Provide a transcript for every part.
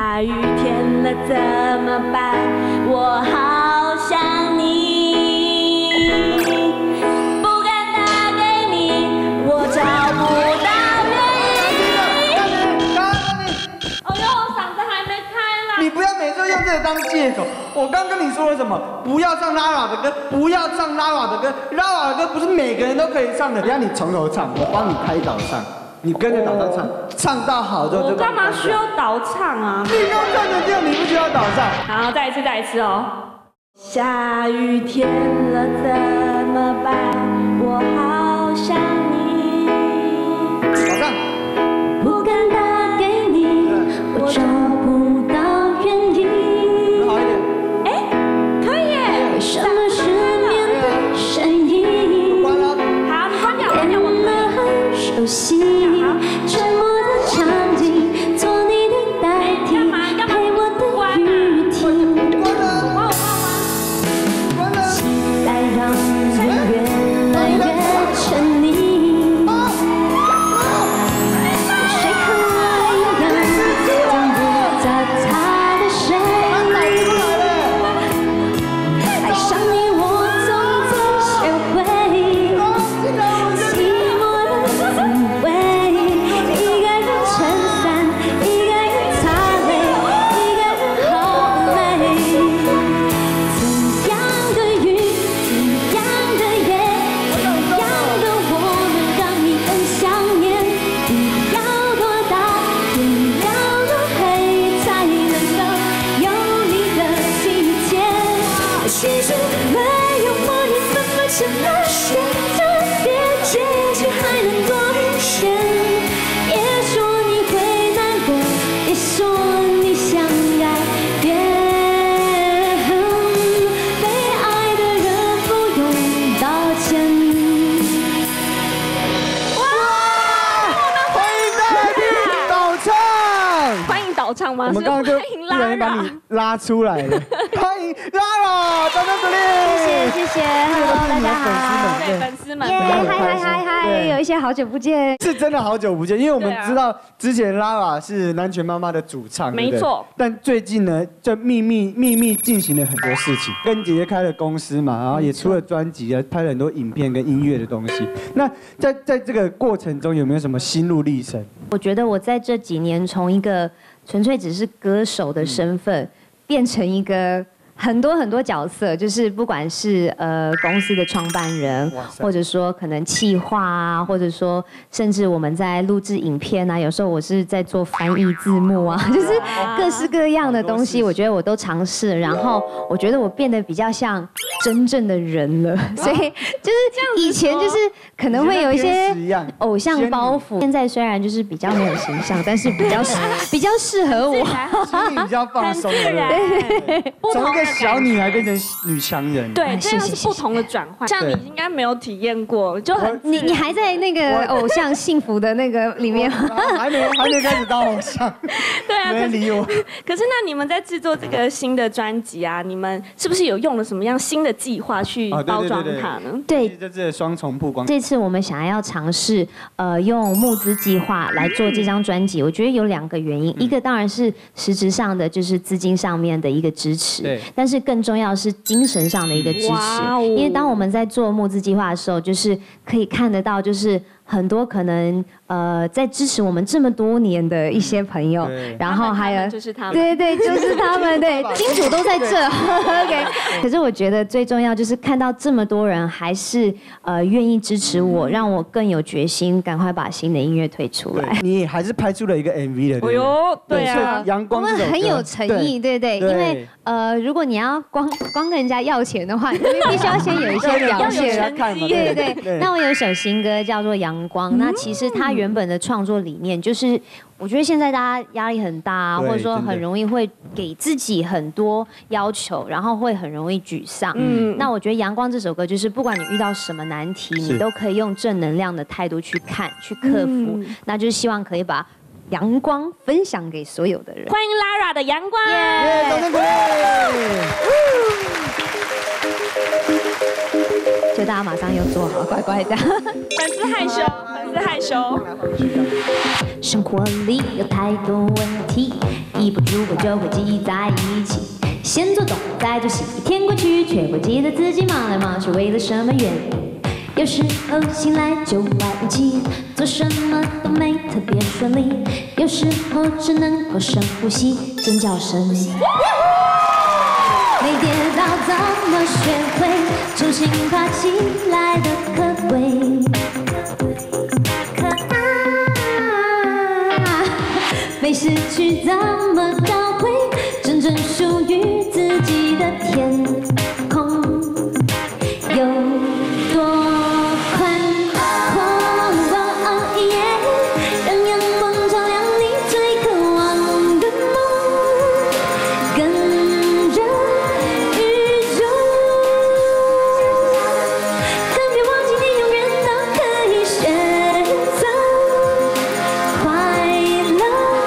下雨天了怎么办？我好想你，不敢打给你，我找不到原因。哦哟，我嗓子还没开啦！ 你不要每次用这个当借口。我刚跟你说了什么？不要唱拉瓦的歌，不要唱拉瓦的歌。拉瓦的歌不是每个人都可以唱的，只要你从头唱，我帮你开导唱。 你跟着导唱唱，唱到好之后就。 我干嘛需要导唱啊？ 你刚唱成这样，你不需要导唱。 好，再一次哦。下雨天了怎么办？我好想你。 导唱。 不敢打给你，我找不到原因。 好一点。 哎，可以耶。为什么失眠的声音？ 关了。 好，你关掉，我可以。很熟悉。 沉默的场景，做你的代替，陪我的雨停。期待让人越来越沉溺。谁和我一样，等不到他的谁？爱上你我总在学会寂寞的滋味。 其实没有我，你怎么这么选择？别结局还能多一些。别说你会难过，别说你想改变。被爱的人不用道歉。哇！ 欢迎大家导唱。 欢迎导唱吗？ 我们刚刚就不小心把你拉出来了。欢迎Lara，掌声鼓励。 谢谢 ，Hello， 大家好， 对粉丝们， 嗨，有一些好久不见， 是真的好久不见，因为我们知道之前 Lara 是南拳妈妈的主唱， 没错。 但最近呢，就秘密进行了很多事情，跟姐姐开了公司嘛，然后也出了专辑啊，拍了很多影片跟音乐的东西。那在这个过程中，有没有什么心路历程？ 我觉得我在这几年从一个纯粹只是歌手的身份，变成一个。 很多角色，就是不管是公司的创办人，或者说可能企划啊，或者说甚至我们在录制影片啊，有时候我是在做翻译字幕啊，就是各式各样的东西，我觉得我都尝试了。然后我觉得我变得比较像真正的人了，所以就是以前就是可能会有一些偶像包袱，现在虽然就是比较没有形象，但是比较适合我， 心里比较放松，对，从一个小女孩变成女强人， 对，这样是不同的转换。像你应该没有体验过，就很你还在那个偶像幸福的那个里面吗？ 还没开始当偶像， 对啊， 没人理我。 可是那你们在制作这个新的专辑啊，你们是不是有用了什么样新的计划去包装它呢？ 对， 这次双重曝光。 这次我们想要尝试用募资计划来做这张专辑，我觉得有2个原因，一个当然是实质上的，就是资金上面的一个支持， 对， 但是更重要是精神上的一个支持，因为当我们在做募资计划的时候，就是可以看得到，就是很多可能在支持我们这么多年的一些朋友，然后还有就是他们， 对，就是他们，对，金主都在这，OK。可是我觉得最重要就是看到这么多人还是愿意支持我，让我更有决心，赶快把新的音乐推出来。 你还是拍出了一个 MV 的， 哎呦，对啊， 阳光， 我们很有诚意，对，因为如果你要光跟人家要钱的话，你必须要先有一些表现，对。那我有一首新歌叫做《阳光》，那其实它原本的创作理念就是，我觉得现在大家压力很大，或者说很容易会给自己很多要求，然后会很容易沮丧。那我觉得《阳光》这首歌就是，不管你遇到什么难题，你都可以用正能量的态度去看、去克服。那就是希望可以把阳光分享给所有的人。 欢迎 Lara 的《阳光》。 掌声鼓励。 就大家马上又做好，乖乖的。 粉丝害羞。 丝害羞。 生活里有太多问题，一不住我就会挤在一起。先做东再做西，一天过去却不记得自己忙来忙去为了什么原因。有时候醒来就来不及，做什么都没特别顺利。有时候只能够深呼吸，尖叫声。没跌倒怎么学会重新爬起来的可贵？没失去怎么找回真正属于自己的天空？有多宽阔？让阳光照亮你最渴望的梦，跟着宇宙。更别忘记你永远都可以选择快乐。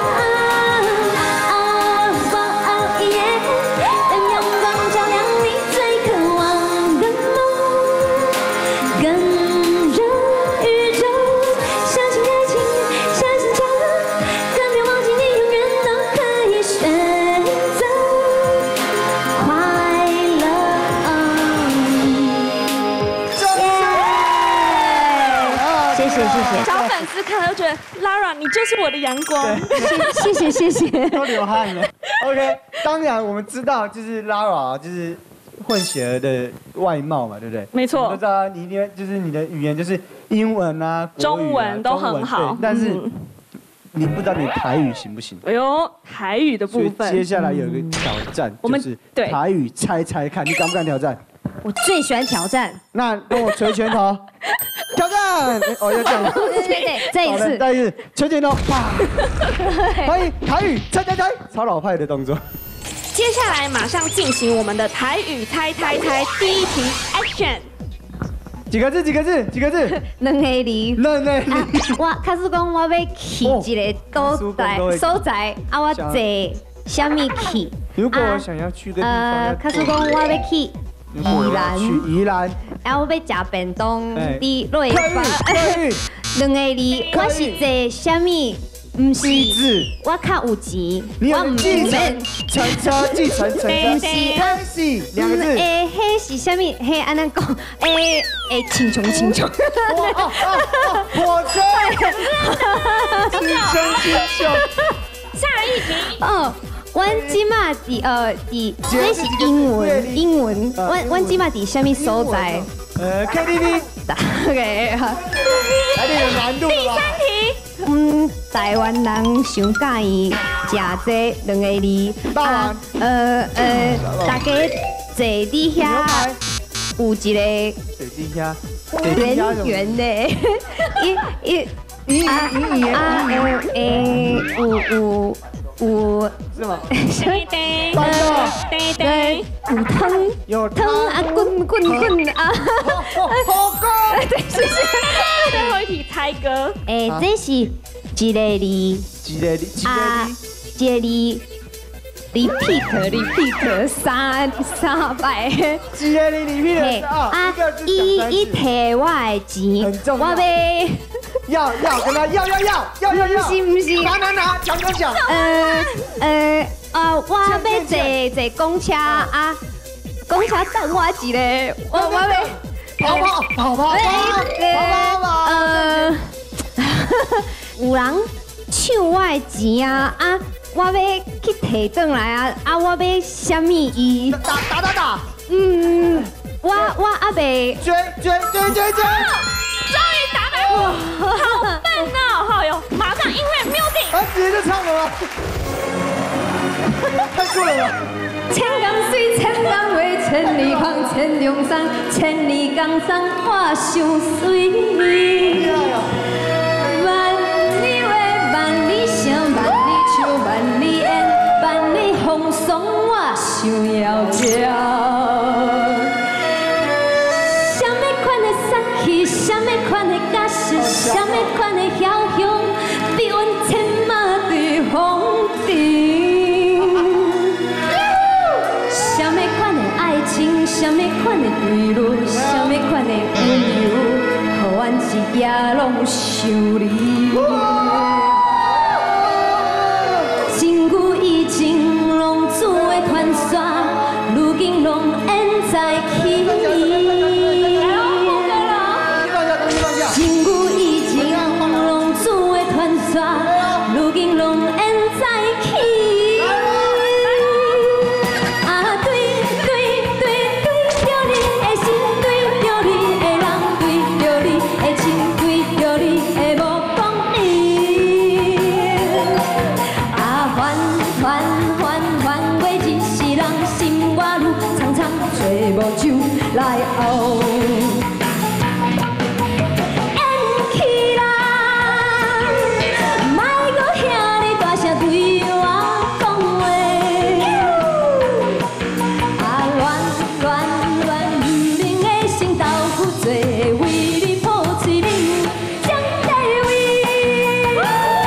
让阳光照亮你最渴望的梦，跟着宇宙，相信爱情，相信家，更别忘记你永远都可以选择快乐。谢谢谢谢， 小粉丝看了就觉得 Lara 你就是我的阳光。 谢谢谢谢。 都流汗了。OK， 当然我们知道，就是 Lara 就是混血儿的外貌嘛，对不对？ 没错我们都知道你一定就是你的语言就是英文啊、国语啊中文都很好中文对但是你不知道你台语行不行？ 哎呦，台语的所以部分， 接下来有一个挑战， 我们就是对台语猜猜看，你敢不敢挑战？ 我最喜欢挑战。 那跟我捶拳头，挑战！哦，要这样。 对，再一好的次。 再一次，捶拳头，啪！欢迎台语猜猜猜，超老派的动作。 接下来马上进行我们的台语猜猜猜第一题 ，Action！ 几个字？几个字？几个字？ 两个字。 嫩嫩。 我假使讲我要去一个所在，啊，我坐什么去？ 如果我想要去个地方， 假使讲我要去宜兰， 去宜兰， 啊，我要食便当， 哎伫落客语，客语， 两个字，我是坐什么？不是字， 我较有钱， 你我唔有计程免。 乘车，计程乘车，taxi 两个字。 诶，迄是什么？迄安怎讲？青虫青虫。 火车，青春青春。 下一题， 哦。阮即马伫这是英文。阮即马伫什么所在 ？KTV。 OK， 来点有难度了吧？ 台湾人上介意食这两个字。大家坐伫遐有一个圆圆的，有是吗？ 对， 有汤啊，滚啊！ 火锅。 对，谢谢。 最后一题猜歌， 这是一个字， 一个字 ，repeat 三摆。 一个字 repeat 啊， 伊摕我的钱，我要跟他要， 不是， 拿，讲， 我要坐公车啊，公车等我一个，我要跑， 有人抢我的钱啊，我要去摕转来啊，我要什么伊？ 打， 我还袂追， 终于答对，好笨哦！好哟，马上音乐 music， 他直接就唱了吗？太酷了吧！ 千江水，千人话，千里芳，千里桑，千里江山，我想随你。万里话，万里声，万里唱，万里演，万里风霜，我想要叫。什么款的杀气，什么款的假实，什么款的遐想，比阮千马对风尘。什么款的爱情，什么款的对路，什么款的温柔，予阮一夜拢想你。身躯以前拢做的传说，如今拢演在起。身躯以前拢做的传说，如今拢演在起。 无酒来熬，演起啦！莫搁遐咧大声对我讲话，乱如人的心豆腐做，为你抱嘴忍将地位。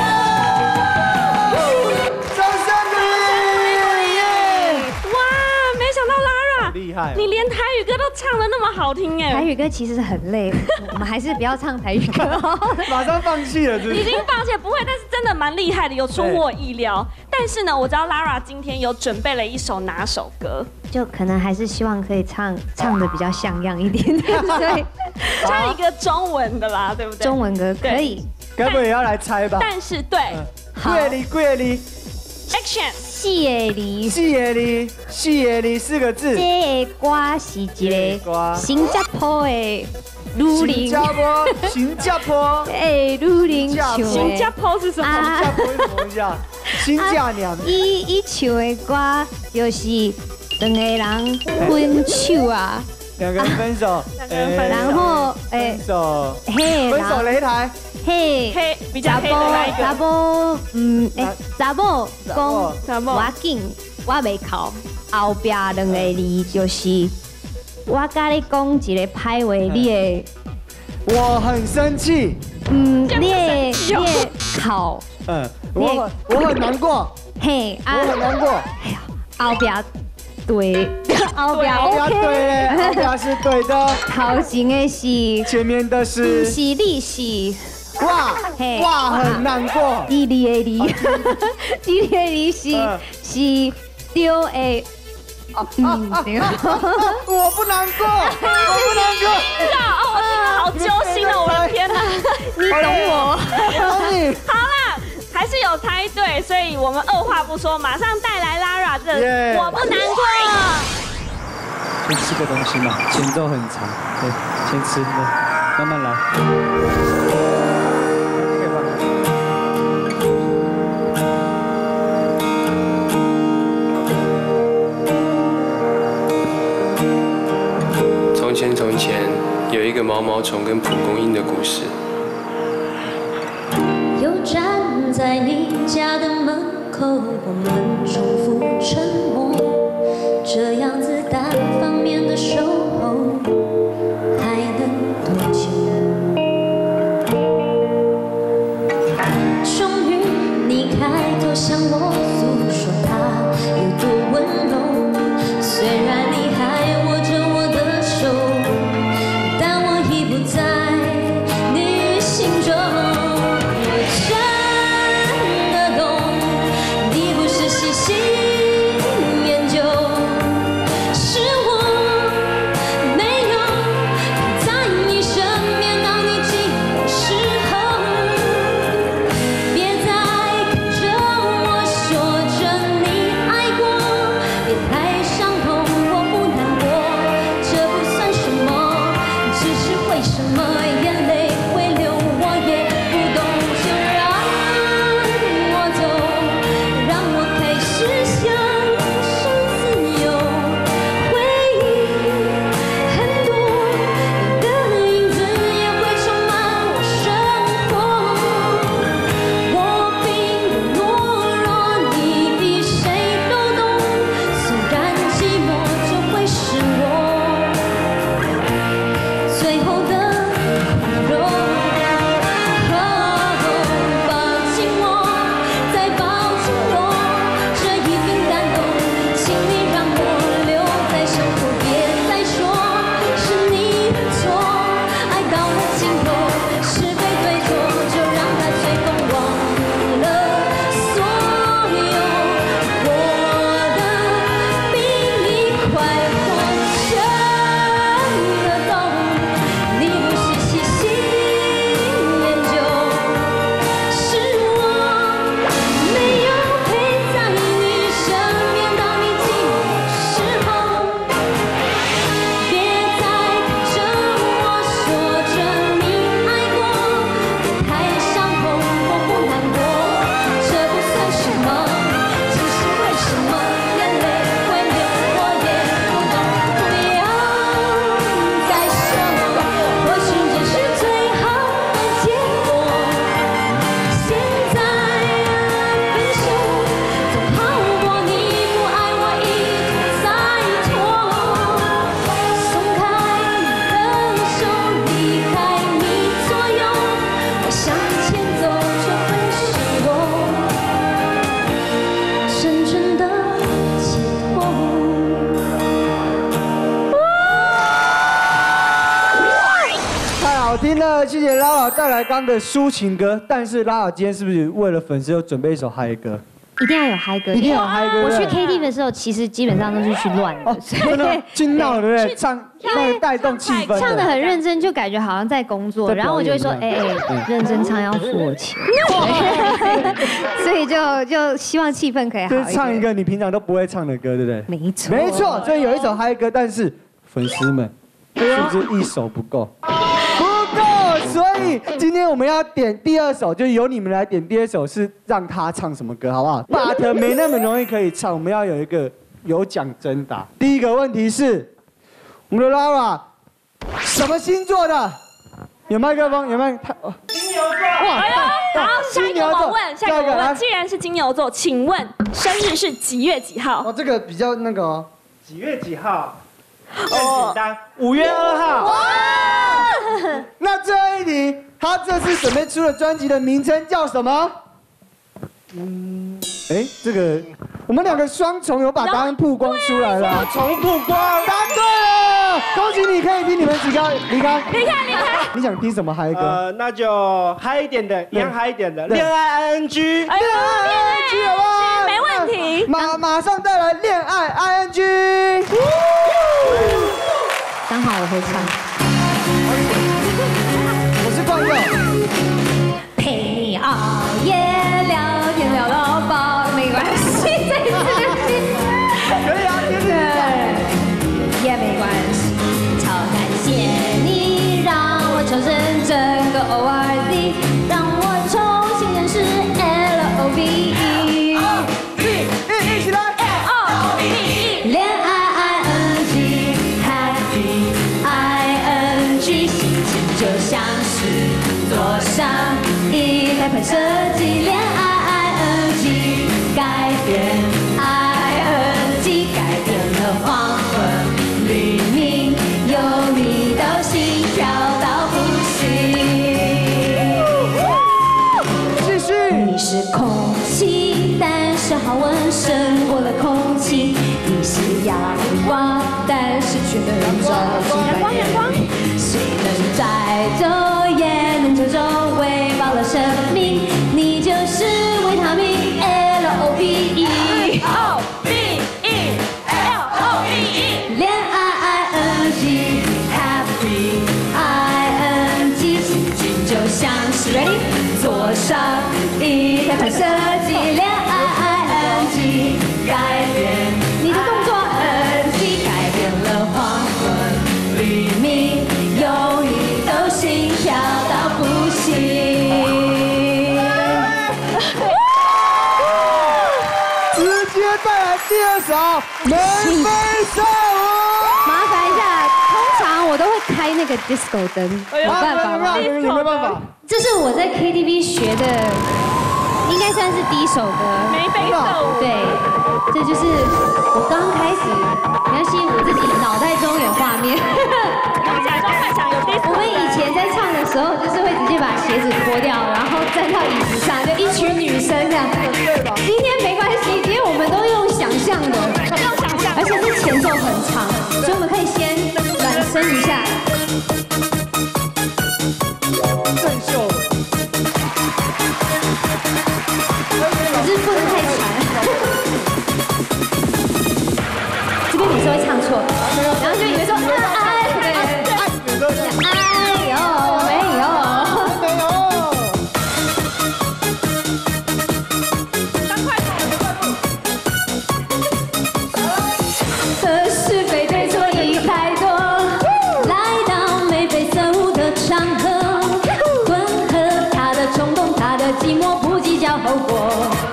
掌声鼓励！ 哇，没想到 Lara 厉害！ 你连台语歌都唱得那么好听哎！ 台语歌其实很累，我们还是不要唱台语歌。 马上放弃了，是不已是？ 经放弃了不会，但是真的蛮厉害的，有出乎我意料。但是呢，我知道 Lara 今天有准备了一首哪首歌， 就可能还是希望可以唱的比较像样一点点，所以唱一个中文的啦，对不对？ 中文歌可以。 该不会也要来猜吧？ 但是对， 好贵里 ，Action， 四个字， 四个字4个字。 这个歌是一个新加坡的女人， 新加坡女人唱新加的。 坡是什么？ 新加坡是什么意思啊？新嫁娘。 伊唱的歌就是两个人分手啊， 两个人分手， 两个人分手然后分手， 嘿， 分手擂台， 嘿， 黑比较黑的那一查个， 某，查某讲， 查某我紧，我袂哭，后壁两个字就是我甲你讲一个歹话，你会， 我很生气， 你会哭， 我很难过， 嘿我很难过， 后壁对，后壁后边 OK， 对嘞，后边是对的， 头前的是， 前面的不是是你是。嘿哇很难过， 你的你，你的你是对的，对。 我不难过，我不难过， 哦，我听得好揪心哦，我的天哪！ 你懂我。 我懂你。 好啦，还是有猜对，所以我们二话不说，马上带来 Lara 的耶 《我不难过》。 先吃个东西嘛，前奏很长，对，先吃，对，慢慢来。 从前有一个毛毛虫跟蒲公英的故事。 又站在你家的门口，我们重复沉默，这样子单方面的守候，还能多久？终于你开口向我诉说他有多温柔，虽然你还握着我的手，但我已不在你心中。我真的懂，你不是细心研究，是我没有在你身边，当你寂寞时候，别再看着我说着你爱过，别太伤痛，我不难过，这不算什么，只是为什么眼泪会流，我也不懂，就让我走，让我开始享受自由，回忆很多，你的影子也会充满我生活。我并不懦弱，你比谁都懂，虽然寂寞就会是我最后的宽容。 听了，谢谢拉拉带来刚的抒情歌。但是拉拉今天是不是为了粉丝有准备一首嗨歌？ 一定要有嗨歌， 一定要有嗨歌。 我去 KTV 的时候，其实基本上都是去乱的， 真的去闹，对不对？唱那个带动气氛， 唱的很认真，就感觉好像在工作。然后我就会说，认真唱要付我钱，所以就希望气氛可以好一点。 就是唱一个你平常都不会唱的歌，对不对？ 没错， 没错。所以有一首嗨歌，但是粉丝们是不是一首不够？所以今天我们要点第二首，就由你们来点第二首，是让他唱什么歌，好不好 ？But 没那么容易可以唱，我们要有一个有奖征答。第一个问题是，我们的 Lara 什么星座的？有麦克风，有麦克风。 金牛座。哇，好，下一个我问，下一个我问，既然是金牛座，请问生日是几月几号？ 哦，这个比较那个哦， 几月几号？更简单，5月2号。哇！ 那最后一题，他这次准备出的专辑的名称叫什么？这个我们两个双重有把答案曝光出来了， 重曝光， 答对了，恭喜你可以听你们几个离开。 离开。 你想听什么嗨歌？ 那就嗨一点的，一样嗨一点的，恋爱 ING。 哎呦，恋爱 ING 好不好？没问题。 马上带来恋爱 ING。 刚好我会唱。 我是冠佑。 陪你熬夜聊天聊到饱，没关系，再一次。 可以啊， 对，也没关系。超感谢你让我重生整个 ORZ， 让我重新认识 LOVE。 一起来 LOVE。恋爱 ING Happy ING， 心情就像是坐上一台拍摄机。恋爱 ING 改变 ING， 改变了黄昏黎明，有你到心跳到呼吸。 继续。 你是空气，但是好闻胜过了空气。你是阳光，但是却能照进白夜。谁能载走也能救走，喂饱了生命，你就是维他命 LOVE。恋爱 ING Happy ING， 心情就像是 ready， 坐上一台拍摄机。恋爱 ING 改变你的动作 NG， 改变了黄昏黎明，有你都心跳到呼吸。 直接带来第二首眉飞色舞。 麻烦一下，通常我都会开那个 disco 灯，有办法吗？ 有没有办法？ 这是我在 KTV 学的，应该算是第一首歌。 眉飞色舞。 对，这就是我刚开始，没关系，我自己脑袋中有画面。 假装幻想有 disco。 我们以前在唱的时候，就是会直接把鞋子脱掉，然后站到椅子上，就一群女生这样。今天没关系，今天我们都用想象的，而且是前奏很长，所以我们可以先暖身一下。 郑秀文。 可是不能太长。这边每次会唱错，然后就以为说对。哎呦，没有。可是非对错已太多，来到眉飞色舞的场合，混合他的冲动，他的寂寞，不计较后果。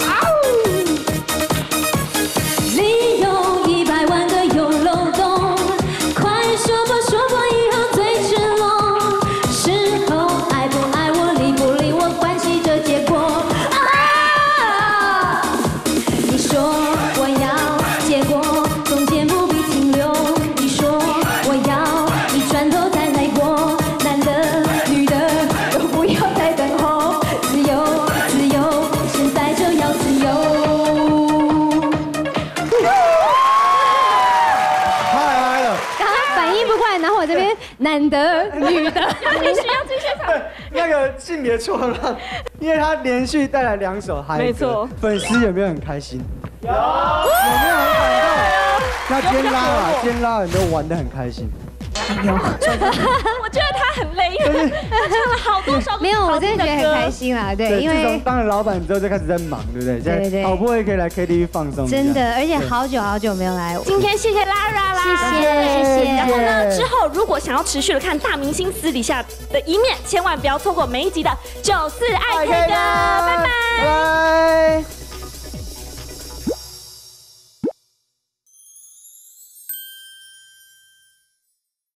利用100万个有漏洞，快说破说破以后最赤裸。事后爱不爱我，理不理我，关系着结果。你说我要结果，中间不必停留。你说我要你转头再来过，男的女男的、女的， 要继续唱。 那个性别错乱，因为他连续带来2首嗨歌， 没错。 粉丝有没有很开心？有没有很感动？那今天拉人都玩得很开心。 我觉得他很累，因为他唱了好多首。 没有，我真的觉得很开心啦，对，因自为从当了老板之后就开始在忙，对不对？ 对对好不容易可以来 KTV 放松。 真的，而且好久没有来。 今天谢谢 Lara 啦， 谢谢。 然后呢，之后如果想要持续的看大明星私底下的一面，千万不要错过每一集的94爱 K 歌，拜拜。 拜。